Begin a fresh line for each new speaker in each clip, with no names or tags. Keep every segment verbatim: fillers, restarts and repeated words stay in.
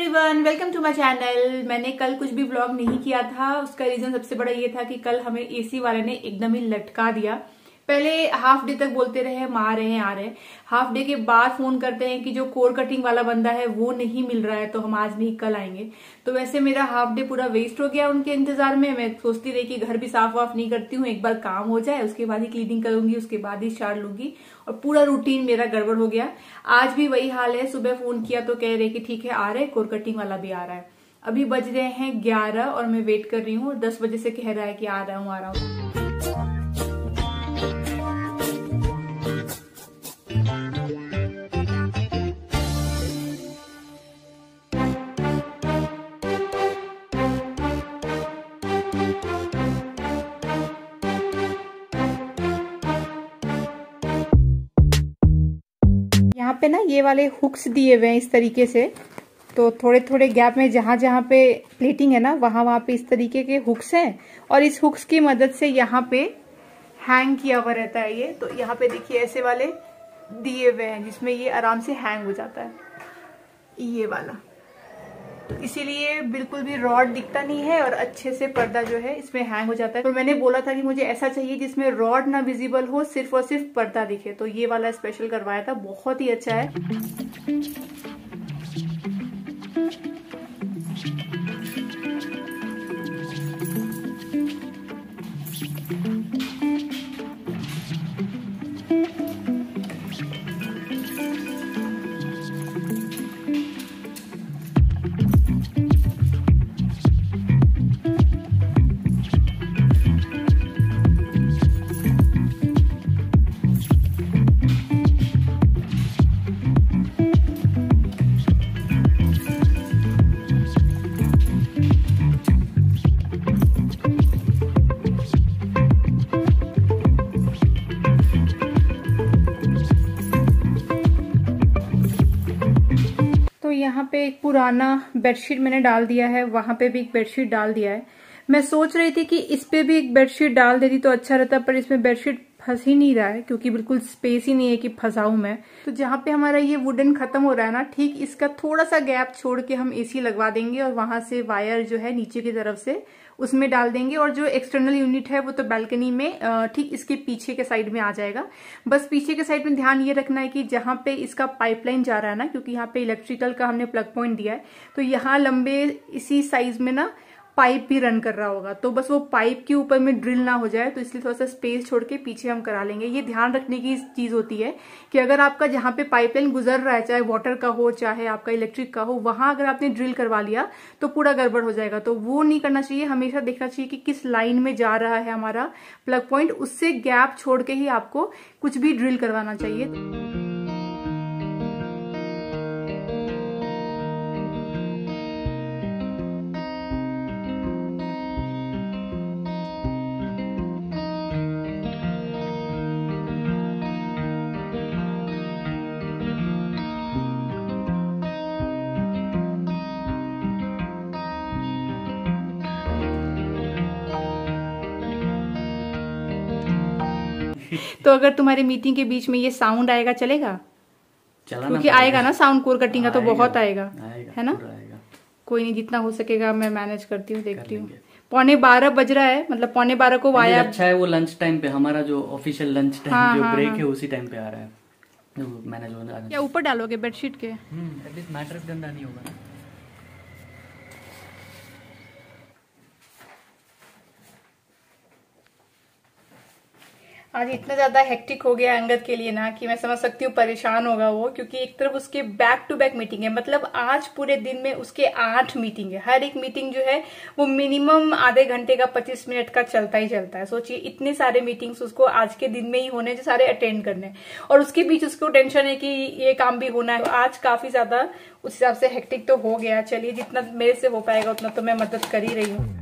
Everyone, welcome to my channel. मैंने कल कुछ भी व्लॉग नहीं किया था। उसका रीजन सबसे बड़ा ये था कि कल हमें एसी वाले ने एकदम ही लटका दिया। पहले हाफ डे तक बोलते रहे हम आ रहे हैं आ रहे हैं, हाफ डे के बाद फोन करते हैं कि जो कोर कटिंग वाला बंदा है वो नहीं मिल रहा है तो हम आज नहीं कल आएंगे। तो वैसे मेरा हाफ डे पूरा वेस्ट हो गया उनके इंतजार में। मैं सोचती रही कि घर भी साफ वाफ नहीं करती हूँ, एक बार काम हो जाए उसके बाद ही क्लीनिंग करूंगी, उसके बाद ही स्टार्ट लूंगी, और पूरा रूटीन मेरा गड़बड़ हो गया। आज भी वही हाल है। सुबह फोन किया तो कह रहे कि ठीक है आ रहे, कोर कटिंग वाला भी आ रहा है। अभी बज रहे हैं ग्यारह और मैं वेट कर रही हूँ। दस बजे से कह रहा है कि आ रहा हूँ आ रहा हूँ। यहाँ पे ना ये वाले हुक्स दिए हुए हैं इस तरीके से, तो थोड़े थोड़े गैप में जहां जहां पे प्लेटिंग है ना वहां वहां पे इस तरीके के हुक्स हैं, और इस हुक्स की मदद से यहाँ पे हैंग किया हुआ रहता है ये। तो यहाँ पे देखिए ऐसे वाले दिए हुए हैं जिसमें ये आराम से हैंग हो जाता है, ये वाला। तो इसीलिए बिल्कुल भी रॉड दिखता नहीं है और अच्छे से पर्दा जो है इसमें हैंग हो जाता है। तो मैंने बोला था कि मुझे ऐसा चाहिए जिसमें रॉड ना विजिबल हो, सिर्फ और सिर्फ पर्दा दिखे, तो ये वाला स्पेशल करवाया था। बहुत ही अच्छा है। तो यहाँ पे एक पुराना बेडशीट मैंने डाल दिया है, वहां पे भी एक बेडशीट डाल दिया है। मैं सोच रही थी कि इस पे भी एक बेडशीट डाल देती तो अच्छा रहता, पर इसमें बेडशीट फंस ही नहीं रहा है क्योंकि बिल्कुल स्पेस ही नहीं है कि फंसाऊं मैं। तो जहाँ पे हमारा ये वुडन खत्म हो रहा है ना, ठीक इसका थोड़ा सा गैप छोड़ के हम एसी लगवा देंगे, और वहां से वायर जो है नीचे की तरफ से उसमें डाल देंगे, और जो एक्सटर्नल यूनिट है वो तो बालकनी में ठीक इसके पीछे के साइड में आ जाएगा। बस पीछे के साइड में ध्यान ये रखना है कि जहां पे इसका पाइपलाइन जा रहा है ना, क्योंकि यहाँ पे इलेक्ट्रिकल का हमने प्लग पॉइंट दिया है, तो यहाँ लंबे इसी साइज में ना पाइप भी रन कर रहा होगा, तो बस वो पाइप के ऊपर में ड्रिल ना हो जाए, तो इसलिए थोड़ा सा स्पेस छोड़ के पीछे हम करा लेंगे। ये ध्यान रखने की चीज होती है कि अगर आपका जहां पे पाइपलाइन गुजर रहा है, चाहे वाटर का हो चाहे आपका इलेक्ट्रिक का हो, वहां अगर आपने ड्रिल करवा लिया तो पूरा गड़बड़ हो जाएगा। तो वो नहीं करना चाहिए। हमेशा देखना चाहिए कि किस लाइन में जा रहा है हमारा प्लग पॉइंट, उससे गैप छोड़ के ही आपको कुछ भी ड्रिल करवाना चाहिए। तो अगर तुम्हारी मीटिंग के बीच में ये साउंड आएगा चलेगा? क्योंकि आएगा ना साउंड, कोर कटिंग का तो बहुत आएगा, आएगा है ना? कोई नहीं, जितना हो सकेगा मैं मैनेज करती हूँ, देखती हूँ। पौने बारह बज रहा है, मतलब पौने बारह को वाया।
अच्छा है वो लंच टाइम पे, हमारा जो ऑफिशियल लंच टाइम
हाँ,
जो
हाँ,
ब्रेक
हाँ।
है उसी टाइम पे आ रहा है, मैनेज होने आ रहा है।
क्या ऊपर डालोगे बेडशीट के?
एटलीस्ट मैट्रेस गंदा नहीं होगा।
आज इतना ज्यादा हेक्टिक हो गया अंगद के लिए ना कि मैं समझ सकती हूँ परेशान होगा वो, क्योंकि एक तरफ उसके बैक टू बैक मीटिंग है। मतलब आज पूरे दिन में उसके आठ मीटिंग है। हर एक मीटिंग जो है वो मिनिमम आधे घंटे का पच्चीस मिनट का चलता ही चलता है। सोचिए इतने सारे मीटिंग्स उसको आज के दिन में ही होने, जो सारे अटेंड करने, और उसके बीच उसको टेंशन है कि ये काम भी होना है। तो आज काफी ज्यादा उस हिसाब से हेक्टिक तो हो गया। चलिए जितना मेरे से हो पाएगा उतना तो मैं मदद कर ही रही हूँ।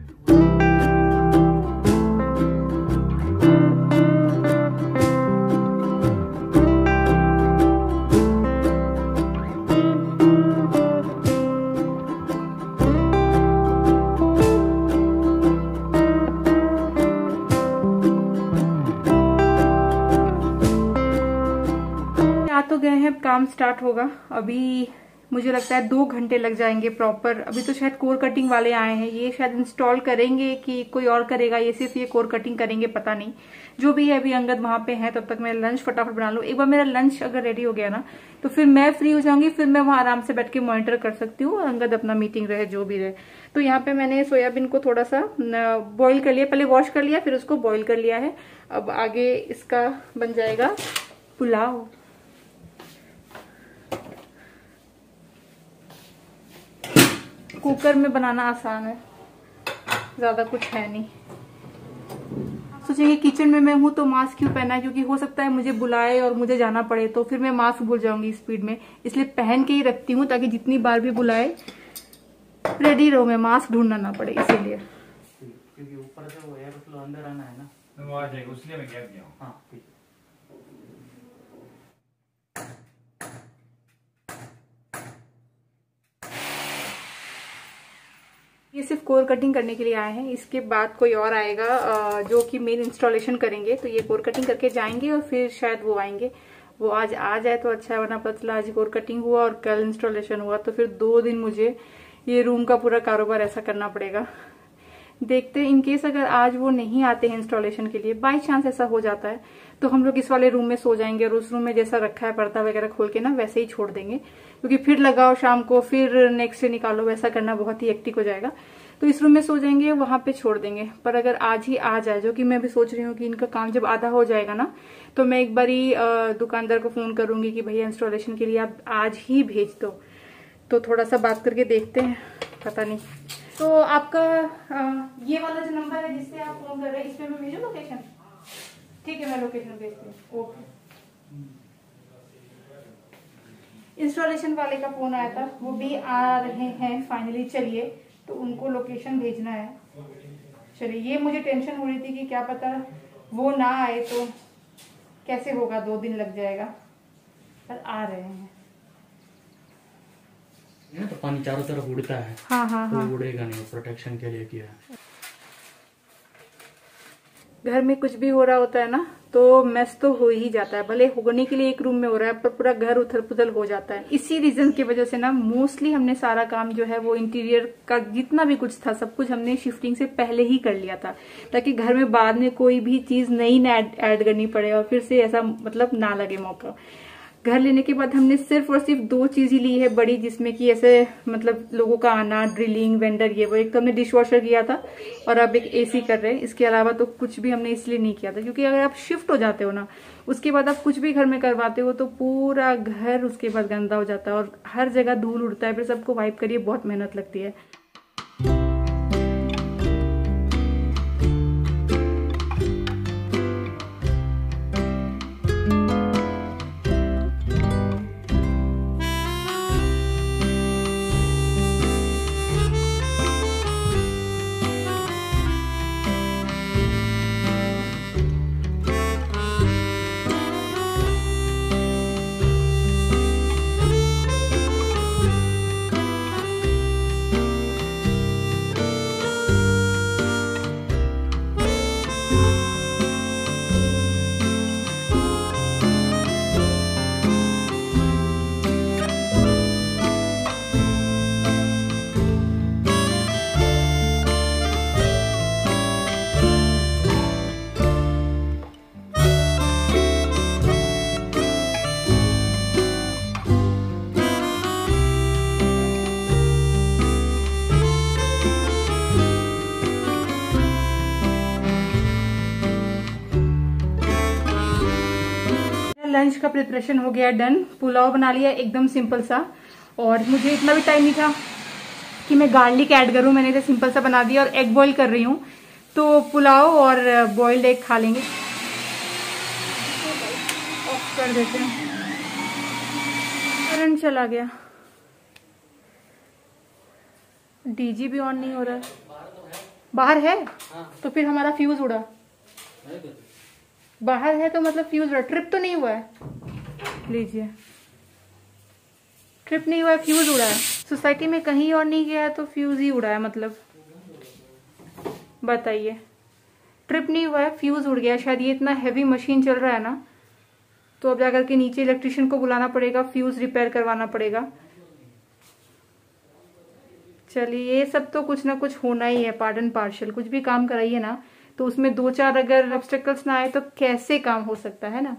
तो गए हैं, काम स्टार्ट होगा। अभी मुझे लगता है दो घंटे लग जाएंगे प्रॉपर। अभी तो शायद कोर कटिंग वाले आए हैं, ये शायद इंस्टॉल करेंगे कि कोई और करेगा, ये सिर्फ ये कोर कटिंग करेंगे, पता नहीं। जो भी है, अभी अंगद वहां पे है, तब तक मैं लंच फटाफट बना लूं। एक बार मेरा लंच अगर रेडी हो गया ना तो फिर मैं फ्री हो जाऊंगी, फिर मैं वहां आराम से बैठ के मॉनिटर कर सकती हूँ और अंगद अपना मीटिंग रहे जो भी रहे। तो यहाँ पे मैंने सोयाबीन को थोड़ा सा बॉईल कर लिया, पहले वॉश कर लिया फिर उसको बॉईल कर लिया है। अब आगे इसका बन जाएगा पुलाव। कुकर में बनाना आसान है, ज्यादा कुछ है नहीं। सोचेंगे किचन में मैं हूं तो मास्क क्यों पहना है, क्योंकि हो सकता है मुझे बुलाए और मुझे जाना पड़े तो फिर मैं मास्क भूल जाऊंगी स्पीड में, इसलिए पहन के ही रखती हूँ ताकि जितनी बार भी बुलाए रेडी रहो, मैं मास्क ढूंढना ना पड़े इसीलिए।
क्योंकि ऊपर से वो एयर फ्लो अंदर आना है ना,
वो आ जाएगा, उसलिए मैं गैप दिया हूं।
हाँ ठीक।
ये सिर्फ कोर कटिंग करने के लिए आए हैं, इसके बाद कोई और आएगा जो कि मेन इंस्टॉलेशन करेंगे। तो ये कोर कटिंग करके जाएंगे और फिर शायद वो आएंगे। वो आज आ जाए तो अच्छा है, वरना पता चला आज कोर कटिंग हुआ और कल इंस्टॉलेशन हुआ तो फिर दो दिन मुझे ये रूम का पूरा कारोबार ऐसा करना पड़ेगा। देखते हैं, इनकेस अगर आज वो नहीं आते हैं इंस्टॉलेशन के लिए, बाई चांस ऐसा हो जाता है तो हम लोग इस वाले रूम में सो जाएंगे और उस रूम में जैसा रखा है पर्दा वगैरह खोल के ना वैसे ही छोड़ देंगे, क्योंकि फिर लगाओ शाम को फिर नेक्स्ट डे निकालो, वैसा करना बहुत ही हेक्टिक हो जाएगा। तो इस रूम में सो जाएंगे, वहां पे छोड़ देंगे। पर अगर आज ही आ जाए, जो कि मैं भी सोच रही हूँ कि इनका काम जब आधा हो जाएगा ना तो मैं एक बारी दुकानदार को फोन करूंगी कि भैया इंस्टॉलेशन के लिए आप आज ही भेज दो। तो थोड़ा सा बात करके देखते हैं, पता नहीं। तो आपका आ, ये वाला जो नंबर है जिससे आप फोन कर रहे हैं, इसमें मैं भेजूं लोकेशन? ठीक है, मैं लोकेशन भेजती हूँ। ओके। इंस्टॉलेशन वाले का फोन आया था, वो भी आ रहे हैं फाइनली। चलिए, तो उनको लोकेशन भेजना है। चलिए, ये मुझे टेंशन हो रही थी कि क्या पता वो ना आए तो कैसे होगा, दो दिन लग जाएगा, पर आ रहे हैं।
तो पानी चारों तरफ उड़ता है।
हाँ हाँ हाँ,
तो उड़ेगा नहीं, प्रोटेक्शन के लिए किया है।
घर में कुछ भी हो रहा होता है ना तो मेस तो हो ही जाता है, भले होने के लिए एक रूम में हो रहा है पर पूरा घर उथल पुथल हो जाता है। इसी रीजन की वजह से ना मोस्टली हमने सारा काम जो है वो इंटीरियर का जितना भी कुछ था सब कुछ हमने शिफ्टिंग से पहले ही कर लिया था, ताकि घर में बाद में कोई भी चीज नई ना ऐड करनी पड़े और फिर से ऐसा मतलब ना लगे मौका। घर लेने के बाद हमने सिर्फ और सिर्फ दो चीज ही ली है बड़ी, जिसमें कि ऐसे मतलब लोगों का आना, ड्रिलिंग, वेंडर, ये वो। एक तो हमने डिश वॉशर किया था और अब एक एसी कर रहे हैं। इसके अलावा तो कुछ भी हमने इसलिए नहीं किया था, क्योंकि अगर आप शिफ्ट हो जाते हो ना उसके बाद आप कुछ भी घर में करवाते हो तो पूरा घर उसके बाद गंदा हो जाता है और हर जगह धूल उड़ता है, फिर सबको वाइप करिए, बहुत मेहनत लगती है। लंच का प्रिपरेशन हो गया डन। पुलाव बना लिया एकदम सिंपल सा, और मुझे इतना भी टाइम नहीं था कि मैं गार्लिक ऐड करूं, मैंने इसे सिंपल सा बना दिया। और एग बॉईल कर रही हूँ, तो पुलाव और बॉइल्ड एग खा लेंगे। ऑफ कर देते हैं, करंट चला गया, डीजी भी ऑन नहीं हो रहा है। बाहर है तो फिर हमारा फ्यूज उड़ा, बाहर है तो मतलब फ्यूज उड़ा। ट्रिप तो नहीं हुआ है, लीजिए, ट्रिप नहीं हुआ है, फ्यूज उड़ा है। सोसाइटी में कहीं और नहीं गया है तो फ्यूज ही उड़ा है, मतलब बताइए। ट्रिप नहीं हुआ है, फ्यूज उड़ गया। शायद ये इतना हैवी मशीन चल रहा है ना, तो अब जाकर के नीचे इलेक्ट्रिशियन को बुलाना पड़ेगा, फ्यूज रिपेयर करवाना पड़ेगा। चलिए, ये सब तो कुछ ना कुछ होना ही है, पार्ट एंड पार्शल। कुछ भी काम कराइए ना तो उसमें दो चार अगर ऑब्स्टेकल्स ना आए तो कैसे काम हो सकता है ना।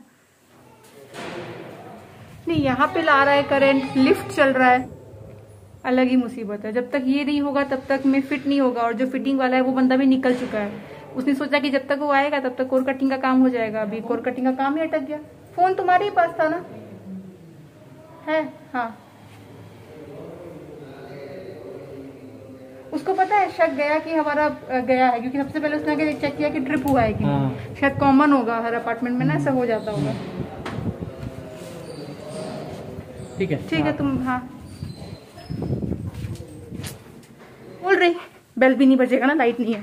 नहीं, यहाँ पे ला रहा है करंट, लिफ्ट चल रहा है, अलग ही मुसीबत है। जब तक ये नहीं होगा तब तक मैं फिट नहीं होगा, और जो फिटिंग वाला है वो बंदा भी निकल चुका है। उसने सोचा कि जब तक वो आएगा तब तक कोर कटिंग का काम हो जाएगा। अभी कोर कटिंग का काम ही अटक गया। फोन तुम्हारे ही पास था ना? है, हाँ। उसको पता है, शक गया कि हमारा गया है, क्योंकि सबसे पहले उसने आगे चेक किया कि ट्रिप हुआ है कि नहीं। शायद कॉमन होगा हर अपार्टमेंट में ना, ऐसा हो जाता होगा। ठीक है, ठीक है, तुम हाँ बोल रही। बेल भी नहीं बजेगा ना, लाइट नहीं है।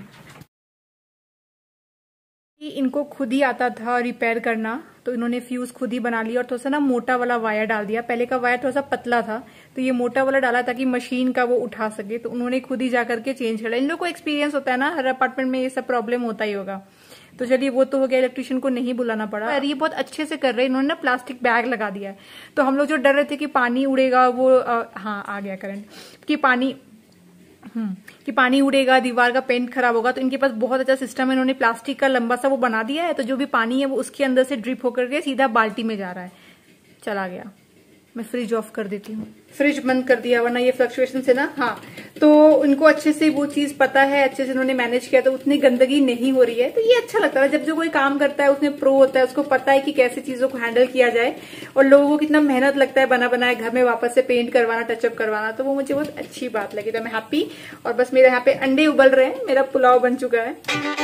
इनको खुद ही आता था रिपेयर करना, तो इन्होंने फ्यूज खुद ही बना लिया और थोड़ा सा ना मोटा वाला वायर डाल दिया। पहले का वायर थोड़ा सा पतला था, तो ये मोटा वाला डाला ताकि मशीन का वो उठा सके। तो उन्होंने खुद ही जाकर के चेंज करा। इन लोगों को एक्सपीरियंस होता है ना, हर अपार्टमेंट में ये सब प्रॉब्लम होता ही होगा। तो चलिए, वो तो हो गया, इलेक्ट्रिशियन को नहीं बुलाना पड़ा। और ये बहुत अच्छे से कर रहे हैं इन्होंने ना, प्लास्टिक बैग लगा दिया है। तो हम लोग जो डर रहे थे कि पानी उड़ेगा, वो आ, हाँ आ गया करंट, कि पानी हम्म कि पानी उड़ेगा, दीवार का पेंट खराब होगा, तो इनके पास बहुत अच्छा सिस्टम है। इन्होंने प्लास्टिक का लंबा सा वो बना दिया है, तो जो भी पानी है वो उसके अंदर से ड्रिप होकर के सीधा बाल्टी में जा रहा है। चला गया। मैं फ्रिज ऑफ कर देती हूँ, फ्रिज बंद कर दिया, वरना ये फ्लक्चुएशन से ना। हाँ, तो इनको अच्छे से वो चीज पता है, अच्छे से इन्होंने मैनेज किया, तो उतनी गंदगी नहीं हो रही है। तो ये अच्छा लगता है जब जो कोई काम करता है उसमें प्रो होता है, उसको पता है कि कैसे चीजों को हैंडल किया जाए, और लोगों को कितना मेहनत लगता है बना बनाए घर में वापस से पेंट करवाना, टचअप करवाना। तो वो मुझे बहुत अच्छी बात लगी, तो मैं हैप्पी। और बस मेरे यहाँ पे अंडे उबल रहे हैं, मेरा पुलाव बन चुका है।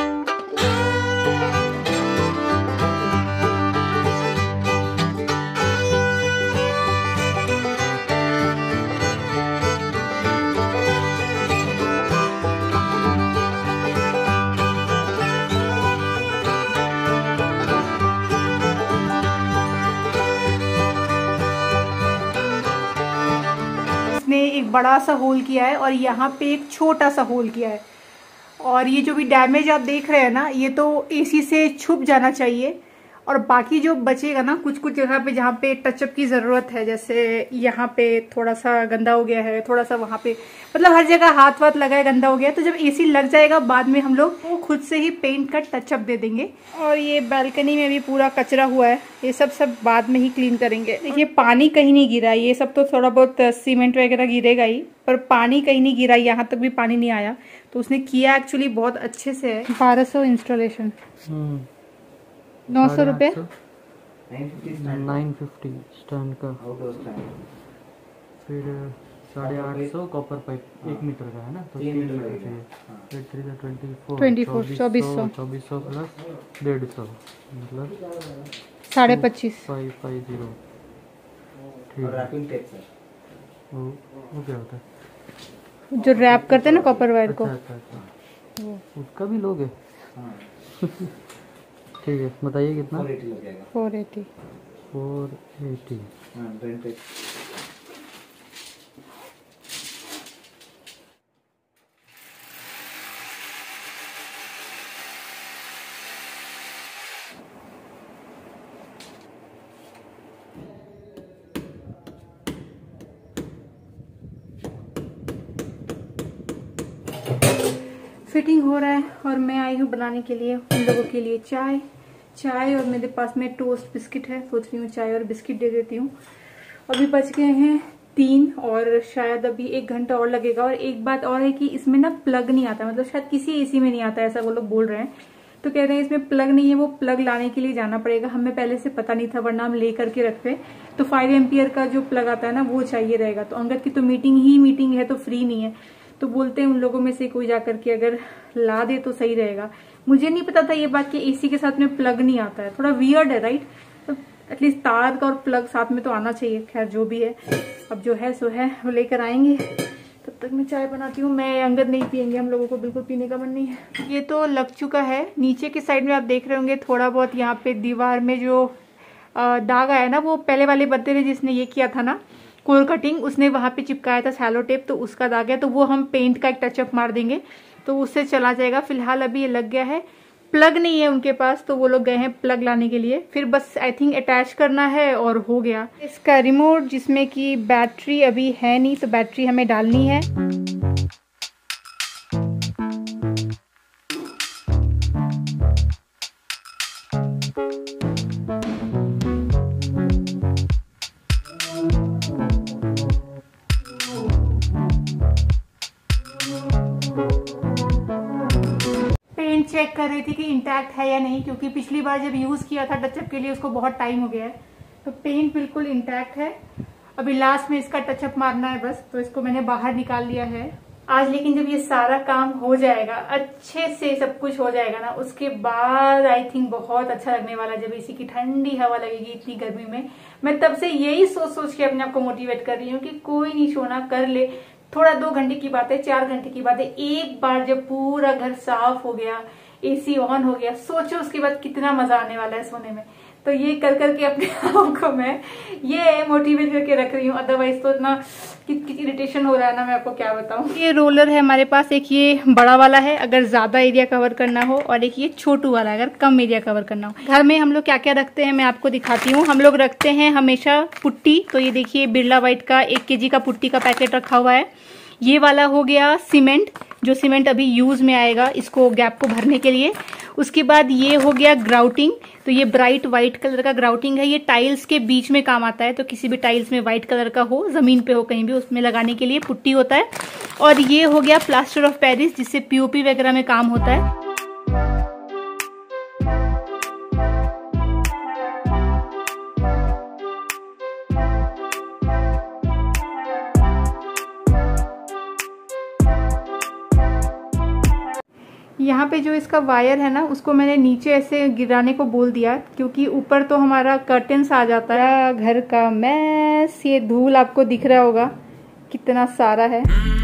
एक बड़ा सा होल किया है और यहाँ पे एक छोटा सा होल किया है। और ये जो भी डैमेज आप देख रहे हैं ना, ये तो एसी से छुप जाना चाहिए। और बाकी जो बचेगा ना, कुछ कुछ जगह पे जहाँ पे टचअप की जरूरत है, जैसे यहाँ पे थोड़ा सा गंदा हो गया है, थोड़ा सा वहां पे, मतलब हर जगह हाथ वाथ लगा है, गंदा हो गया। तो जब एसी लग जाएगा बाद में हम लोग वो खुद से ही पेंट का टचअप दे देंगे। और ये बालकनी में भी पूरा कचरा हुआ है, ये सब सब बाद में ही क्लीन करेंगे। देखिए, पानी कहीं नहीं गिरा, ये सब तो थोड़ा बहुत सीमेंट वगैरह गिरेगा ही, पर पानी कहीं नहीं गिरा, यहाँ तक भी पानी नहीं आया। तो उसने किया एक्चुअली बहुत अच्छे से है। बारह सौ इंस्टॉलेशन, नौ सौ रुपये,
नाइन फिफ्टी स्टैंड का, फिर साढ़े आठ सौ कॉपर पाइप एक मीटर का है ना, तो तीन मीटर चाहिए। थ्री का ट्वेंटी फोर
ट्वेंटी फोर चौबीस सौ
चौबीस सौ प्लस डेढ़ सौ, मतलब
साढ़े पच्चीस,
फाइव फाइव जीरो। ठीक है, वो वो क्या होता है
जो रैप करते हैं ना कॉपर वायर को?
अच्छा अच्छा अच्छा, उसका भी लोगे? ठीक है, बताइए कितना? फोर एटी लग जाएगा।
Four eighty
four eighty
fitting हो रहा है और मैं आई हूँ बनाने के लिए उन लोगों के लिए चाय चाय और मेरे पास में टोस्ट बिस्किट है। सोच रही हूँ चाय और बिस्किट दे देती हूँ। अभी बच गए हैं तीन और शायद अभी एक घंटा और लगेगा। और एक बात और है कि इसमें ना प्लग नहीं आता, मतलब शायद किसी एसी में नहीं आता, ऐसा वो लोग बोल रहे हैं। तो कह रहे हैं इसमें प्लग नहीं है, वो प्लग लाने के लिए जाना पड़ेगा। हमें पहले से पता नहीं था, वरना हम ले करके रखते। तो फाइव एम्पियर का जो प्लग आता है ना, वो चाहिए रहेगा। तो अंगद की तो मीटिंग ही मीटिंग है, तो फ्री नहीं है। तो बोलते हैं उन लोगों में से कोई जाकर के अगर ला दे तो सही रहेगा। मुझे नहीं पता था ये बात कि एसी के साथ में प्लग नहीं आता है, थोड़ा वियर्ड है राइट। तो एटलीस्ट तार का और प्लग साथ में तो आना चाहिए। खैर जो भी है, अब जो है सो है, वो लेकर आएंगे। तब तक मैं चाय बनाती हूँ। मैं अंगद नहीं पियेंगे, हम लोगों को बिल्कुल पीने का मन नहीं है। ये तो लग चुका है। नीचे की साइड में आप देख रहे होंगे थोड़ा बहुत यहाँ पे दीवार में जो दाग आया ना, वो पहले वाले बंदे ने जिसने ये किया था ना कोर कटिंग, उसने वहां पे चिपकाया था सैलो टेप, तो उसका दाग है। तो वो हम पेंट का एक टचअप मार देंगे तो उससे चला जाएगा। फिलहाल अभी ये लग गया है। प्लग नहीं है उनके पास, तो वो लोग गए हैं प्लग लाने के लिए। फिर बस आई थिंक अटैच करना है और हो गया। इसका रिमोट जिसमें कि बैटरी अभी है नहीं, तो बैटरी हमें डालनी है। चेक कर रही थी कि इंटैक्ट है या नहीं, क्योंकि पिछली बार जब यूज किया था टचअप के लिए उसको बहुत टाइम हो गया है। तो पेंट बिल्कुल इंटैक्ट है। अभी लास्ट में इसका टचअप मारना है बस, तो इसको मैंने बाहर निकाल लिया है आज। लेकिन जब ये सारा काम हो जाएगा, अच्छे से सब कुछ हो जाएगा ना, उसके बाद आई थिंक बहुत अच्छा लगने वाला है। जब इसी की ठंडी हवा लगेगी इतनी गर्मी में। मैं तब से यही सोच सोच के अपने आप को मोटिवेट कर रही हूँ कि कोई नहीं, सोना कर ले, थोड़ा दो घंटे की बात है, चार घंटे की बात है। एक बार जब पूरा घर साफ हो गया, एसी ऑन हो गया, सोचो उसके बाद कितना मजा आने वाला है सोने में। तो ये कर करके अपने आप को मैं ये मोटिवेट करके रख रही हूँ। अदरवाइज तो इतना किच इरिटेशन हो रहा है ना, मैं आपको क्या बताऊँ। ये रोलर है हमारे पास, एक ये बड़ा वाला है अगर ज्यादा एरिया कवर करना हो, और एक ये छोटू वाला है अगर कम एरिया कवर करना हो। घर में हम लोग क्या क्या रखते हैं मैं आपको दिखाती हूँ। हम लोग रखते हैं हमेशा पुट्टी। तो ये देखिए बिरला व्हाइट का एक केजी का पुट्टी का पैकेट रखा हुआ है। ये वाला हो गया सीमेंट, जो सीमेंट अभी यूज में आएगा इसको गैप को भरने के लिए। उसके बाद ये हो गया ग्राउटिंग। तो ये ब्राइट व्हाइट कलर का ग्राउटिंग है। ये टाइल्स के बीच में काम आता है, तो किसी भी टाइल्स में व्हाइट कलर का हो, जमीन पे हो कहीं भी, उसमें लगाने के लिए पुट्टी होता है। और ये हो गया प्लास्टर ऑफ पेरिस, जिससे पीओपी वगैरह में काम होता है। यहाँ पे जो इसका वायर है ना, उसको मैंने नीचे ऐसे गिराने को बोल दिया, क्योंकि ऊपर तो हमारा कर्टेन्स आ जाता है। घर का मैस, ये धूल आपको दिख रहा होगा कितना सारा है।